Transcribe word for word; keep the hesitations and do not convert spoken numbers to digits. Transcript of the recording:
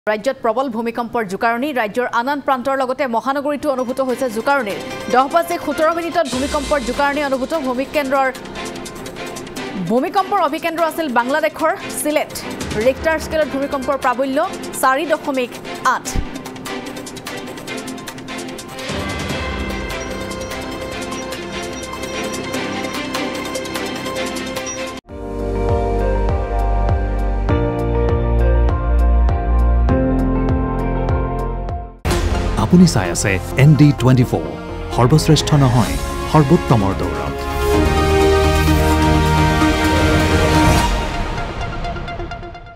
ৰাজ্যত প্ৰবল ভূমিকম্পৰ জোকাৰণি ৰাজ্যৰ আনান প্ৰান্তৰ লগতে মহানগৰীটো অনুভূত হৈছে জোকাৰণিৰ দহ বাজি সোতৰ মিনিটত ভূমিকম্পৰ জোকাৰণি অনুভূত ভূমিকেন্দ্ৰৰ ভূমিকম্পৰ অভিকেন্দ্ৰ আছিল বাংলাদেশৰ সিলেট ৰিক্টাৰ স্কেলত ভূমিকম্পৰ প্ৰাবল্য চাৰি দশমিক আঠ আপুনি চাই আছে এন ডি টুৱেণ্টি ফ'ৰ সৰ্বশ্ৰেষ্ঠ নহয় সৰ্বোত্তমৰ দৌৰ